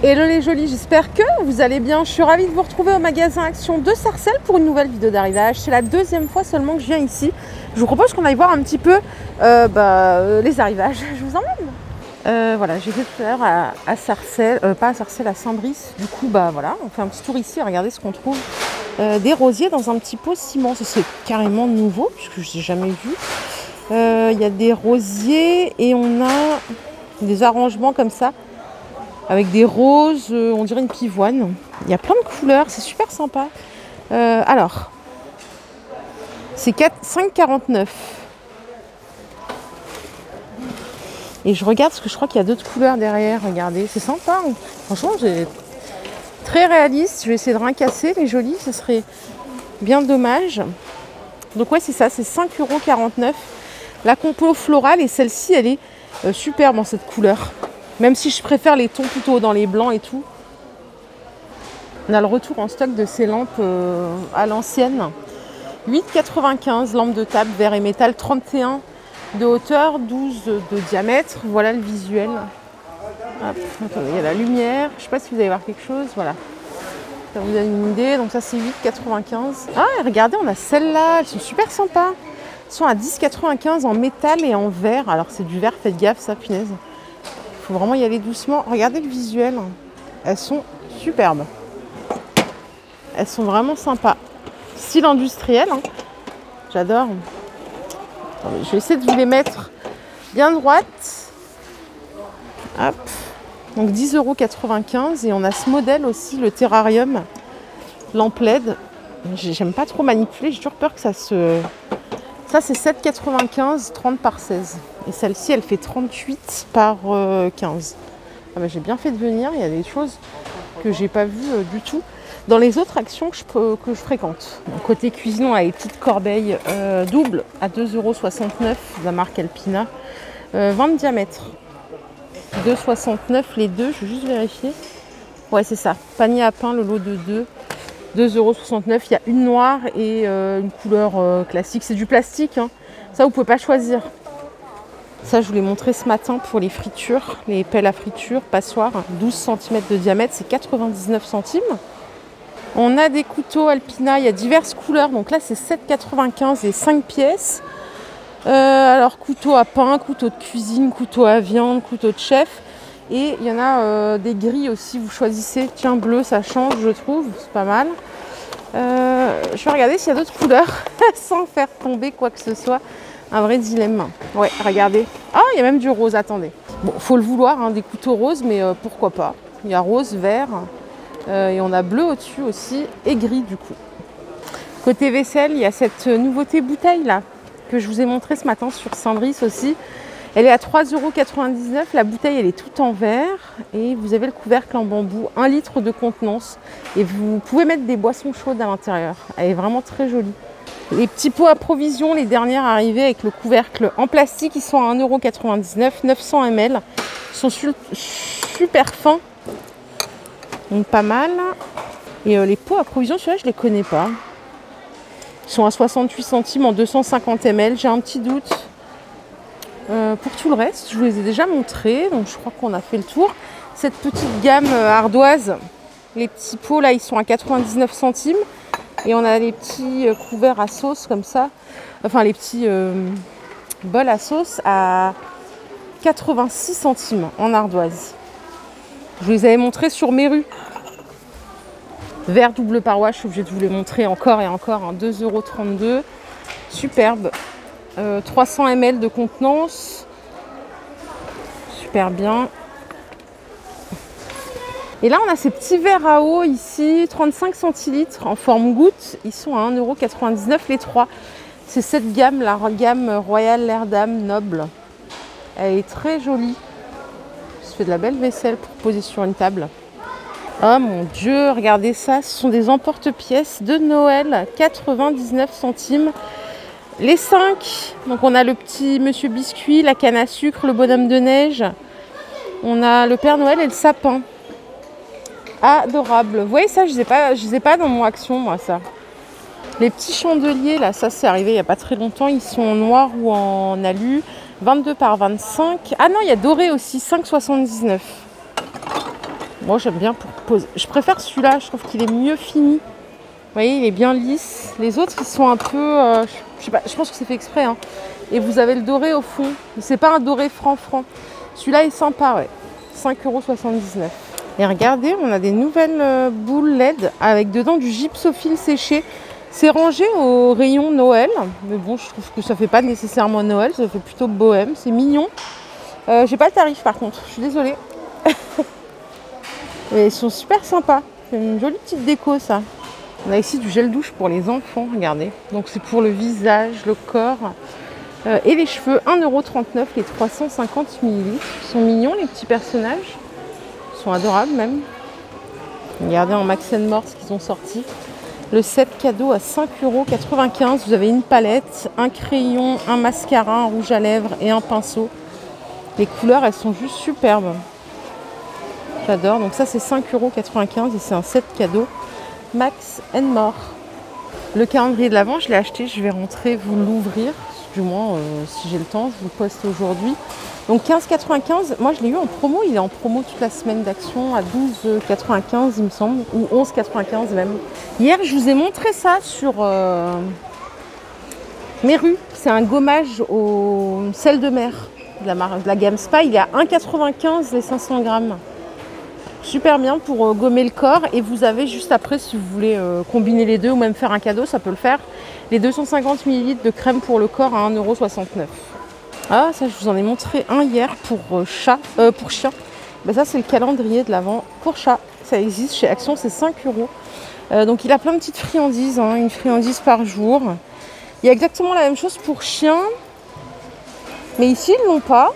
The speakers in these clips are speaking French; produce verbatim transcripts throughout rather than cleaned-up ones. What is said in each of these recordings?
Hello les jolis, j'espère que vous allez bien. Je suis ravie de vous retrouver au magasin Action de Sarcelles pour une nouvelle vidéo d'arrivage. C'est la deuxième fois seulement que je viens ici. Je vous propose qu'on aille voir un petit peu euh, bah, les arrivages. Je vous emmène. Euh, voilà, j'étais tout à l'heure à, à Sarcelles, euh, pas à Sarcelles, à Saint-Brice. Du coup, bah voilà, on fait un petit tour ici. Regardez ce qu'on trouve. Euh, des rosiers dans un petit pot ciment. Ça, c'est carrément nouveau puisque je n'ai jamais vu. Il euh, y a des rosiers et on a des arrangements comme ça. Avec des roses, euh, on dirait une pivoine. Il y a plein de couleurs, c'est super sympa. Euh, alors, c'est cinq virgule quarante-neuf. Et je regarde parce que je crois qu'il y a d'autres couleurs derrière. Regardez, c'est sympa. Franchement, c'est très réaliste. Je vais essayer de rien casser, les jolis. Ce serait bien dommage. Donc ouais, c'est ça, c'est cinq virgule quarante-neuf euros. La compo florale, et celle-ci, elle est euh, superbe en cette couleur. Même si je préfère les tons plutôt dans les blancs et tout. On a le retour en stock de ces lampes euh, à l'ancienne. huit virgule quatre-vingt-quinze, lampe de table, verre et métal, trente et un de hauteur, douze de diamètre. Voilà le visuel. Hop, attendez, il y a la lumière. Je ne sais pas si vous allez voir quelque chose. Voilà. Ça vous donne une idée. Donc ça, c'est huit virgule quatre-vingt-quinze. Ah, et regardez, on a celles-là. Elles sont super sympas. Elles sont à dix virgule quatre-vingt-quinze en métal et en verre. Alors, c'est du verre. Faites gaffe, ça, punaise. Il faut vraiment y aller doucement. Regardez le visuel. Elles sont superbes. Elles sont vraiment sympas. Style industriel. Hein. J'adore. Je vais essayer de vous les mettre bien droites. Hop. Donc dix virgule quatre-vingt-quinze euros. Et on a ce modèle aussi, le terrarium lampe L E D. J'aime pas trop manipuler. J'ai toujours peur que ça se... Ça, c'est sept virgule quatre-vingt-quinze, trente par seize. Et celle-ci, elle fait trente-huit par quinze. Ah bah, j'ai bien fait de venir. Il y a des choses que j'ai pas vues euh, du tout dans les autres actions que je, que je fréquente. Donc, côté cuisine, on a les petites corbeilles euh, doubles à deux virgule soixante-neuf euros de la marque Alpina. Euh, vingt de diamètre. deux virgule soixante-neuf les deux. Je vais juste vérifier. Ouais, c'est ça. Panier à pain, le lot de deux. deux virgule soixante-neuf. Il y a une noire et euh, une couleur euh, classique. C'est du plastique. Hein. Ça, vous ne pouvez pas choisir. Ça, je vous l'ai montré ce matin pour les fritures, les pelles à friture, passoire, douze centimètres de diamètre, c'est quatre-vingt-dix-neuf centimes. On a des couteaux Alpina, il y a diverses couleurs, donc là c'est sept virgule quatre-vingt-quinze et cinq pièces. Euh, alors couteau à pain, couteau de cuisine, couteau à viande, couteau de chef. Et il y en a euh, des gris aussi, vous choisissez. Tiens, bleu, ça change, je trouve, c'est pas mal. Euh, je vais regarder s'il y a d'autres couleurs, sans faire tomber quoi que ce soit. Un vrai dilemme. Ouais, regardez. Ah, il y a même du rose, attendez. Bon, faut le vouloir, hein, des couteaux roses, mais euh, pourquoi pas. Il y a rose, vert, euh, et on a bleu au-dessus aussi, et gris du coup. Côté vaisselle, il y a cette nouveauté bouteille là, que je vous ai montré ce matin sur Saint-Brice aussi. Elle est à trois virgule quatre-vingt-dix-neuf euros. La bouteille, elle est toute en verre, et vous avez le couvercle en bambou, un litre de contenance. Et vous pouvez mettre des boissons chaudes à l'intérieur. Elle est vraiment très jolie. Les petits pots à provision, les dernières arrivées avec le couvercle en plastique, ils sont à un euro quatre-vingt-dix-neuf, neuf cents millilitres. Ils sont super fins, donc pas mal. Et euh, les pots à provision, ceux-là, je ne les connais pas. Ils sont à soixante-huit centimes en deux cent cinquante millilitres. J'ai un petit doute. Euh, pour tout le reste, je vous les ai déjà montrés, donc je crois qu'on a fait le tour. Cette petite gamme euh, ardoise, les petits pots, là, ils sont à quatre-vingt-dix-neuf centimes. Et on a les petits couverts à sauce comme ça, enfin les petits euh, bols à sauce à quatre-vingt-six centimes en ardoise. Je vous les avais montrés sur mes rues. Verre double paroi, je suis obligée de vous les montrer encore et encore, hein, deux euros trente-deux. Superbe. Euh, trois cents millilitres de contenance. Super bien. Et là, on a ces petits verres à eau ici, trente-cinq centilitres en forme goutte. Ils sont à un euro quatre-vingt-dix-neuf les trois. C'est cette gamme, la gamme Royal Lerdam Noble. Elle est très jolie. Ça fait de la belle vaisselle pour poser sur une table. Oh mon Dieu, regardez ça. Ce sont des emporte-pièces de Noël, quatre-vingt-dix-neuf centimes. Les cinq. Donc on a le petit Monsieur Biscuit, la canne à sucre, le bonhomme de neige. On a le Père Noël et le sapin. Adorable. Vous voyez ça, je ne les ai pas dans mon action, moi, ça. Les petits chandeliers, là, ça, c'est arrivé il n'y a pas très longtemps. Ils sont en noir ou en alu. vingt-deux par vingt-cinq. Ah non, il y a doré aussi, cinq virgule soixante-dix-neuf. Moi j'aime bien pour poser. Je préfère celui-là, je trouve qu'il est mieux fini. Vous voyez, il est bien lisse. Les autres, ils sont un peu... Euh, je sais pas, je pense que c'est fait exprès. Hein. Et vous avez le doré au fond. C'est pas un doré franc-franc. Celui-là est sympa, ouais. cinq euros soixante-dix-neuf. Et regardez, on a des nouvelles euh, boules L E D avec dedans du gypsophile séché. C'est rangé au rayon Noël. Mais bon, je trouve que ça fait pas nécessairement Noël. Ça fait plutôt bohème. C'est mignon. Euh, J'ai pas le tarif par contre. Je suis désolée. Mais ils sont super sympas. C'est une jolie petite déco, ça. On a ici du gel douche pour les enfants, regardez. Donc c'est pour le visage, le corps euh, et les cheveux. un euro trente-neuf les trois cent cinquante millilitres. Ils sont mignons les petits personnages. Ils sont adorables même. Regardez en Max and More ce qu'ils ont sorti. Le set cadeau à cinq euros quatre-vingt-quinze. Vous avez une palette, un crayon, un mascara, un rouge à lèvres et un pinceau. Les couleurs, elles sont juste superbes. J'adore. Donc ça c'est cinq euros quatre-vingt-quinze et c'est un set cadeau. Max and More. Le calendrier de l'Avent, je l'ai acheté, je vais rentrer vous l'ouvrir. Du moins, euh, si j'ai le temps, je vous le poste aujourd'hui. Donc quinze quatre-vingt-quinze, moi je l'ai eu en promo, il est en promo toute la semaine d'action à douze quatre-vingt-quinze il me semble, ou onze quatre-vingt-quinze même. Hier, je vous ai montré ça sur euh, Meru. C'est un gommage au sel de mer de la, de la gamme Spa. Il est à un quatre-vingt-quinze les cinq cents grammes. Super bien pour euh, gommer le corps. Et vous avez juste après, si vous voulez euh, combiner les deux ou même faire un cadeau, ça peut le faire. Les deux cent cinquante millilitres de crème pour le corps à un euro soixante-neuf. Ah, ça, je vous en ai montré un hier pour euh, chat, euh, pour chien. Ben, ça, c'est le calendrier de l'Avent pour chat. Ça existe chez Action, c'est cinq euros. Euh, donc, il a plein de petites friandises, hein, une friandise par jour. Il y a exactement la même chose pour chien. Mais ici, ils ne l'ont pas.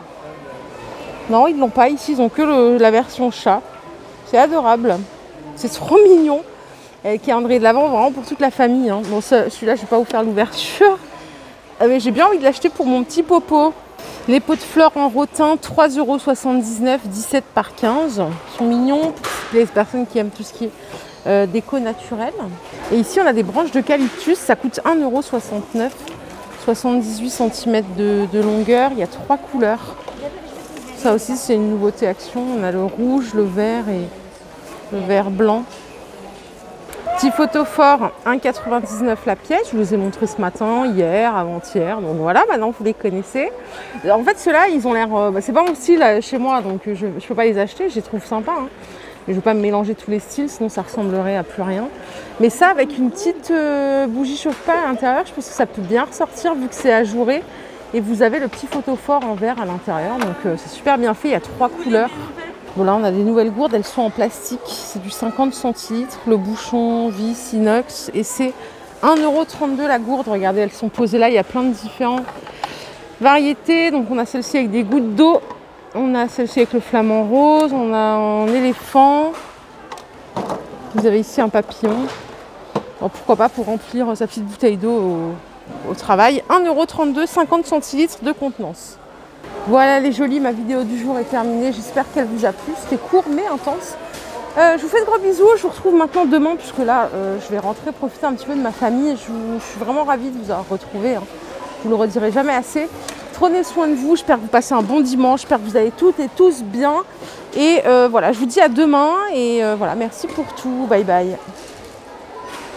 Non, ils ne l'ont pas. Ici, ils n'ont que le, la version chat. C'est adorable. C'est trop mignon. Et le calendrier de l'Avent, vraiment pour toute la famille. Hein. Bon, celui-là, je ne vais pas vous faire l'ouverture. Mais j'ai bien envie de l'acheter pour mon petit popo. Les pots de fleurs en rotin, trois euros soixante-dix-neuf, dix-sept par quinze. Ils sont mignons. Les personnes qui aiment tout ce qui est euh, déco naturelle. Et ici, on a des branches d'eucalyptus. Ça coûte un euro soixante-neuf. soixante-dix-huit centimètres de, de longueur. Il y a trois couleurs. Ça aussi, c'est une nouveauté Action. On a le rouge, le vert et le vert blanc. Petit photophore, un euro quatre-vingt-dix-neuf la pièce. Je vous ai montré ce matin, hier, avant-hier. Donc voilà, maintenant vous les connaissez. En fait, ceux-là, ils ont l'air... Euh, bah, c'est pas mon style euh, chez moi, donc je ne peux pas les acheter. Je les trouve sympas. Hein. Je ne veux pas me mélanger tous les styles, sinon ça ressemblerait à plus rien. Mais ça, avec une petite euh, bougie chauffe-pas à l'intérieur, je pense que ça peut bien ressortir vu que c'est ajouré. Et vous avez le petit photophore en verre à l'intérieur. Donc euh, c'est super bien fait. Il y a trois couleurs. Bon, là, on a des nouvelles gourdes. Elles sont en plastique. C'est du cinquante centilitres. Le bouchon vis inox. Et c'est un euro trente-deux la gourde. Regardez, elles sont posées là. Il y a plein de différentes variétés. Donc on a celle-ci avec des gouttes d'eau. On a celle-ci avec le flamant rose. On a un éléphant. Vous avez ici un papillon. Alors, pourquoi pas pour remplir sa petite bouteille d'eau au, au travail. un euro trente-deux, cinquante centilitres de contenance. Voilà les jolies, ma vidéo du jour est terminée. J'espère qu'elle vous a plu. C'était court mais intense. Euh, je vous fais de gros bisous. Je vous retrouve maintenant demain puisque là, euh, je vais rentrer profiter un petit peu de ma famille. Je, vous, je suis vraiment ravie de vous avoir retrouvé. Hein. Je vous le redirai jamais assez. Prenez soin de vous. J'espère que vous passez un bon dimanche. J'espère que vous allez toutes et tous bien. Et euh, voilà, je vous dis à demain. Et euh, voilà, merci pour tout. Bye bye.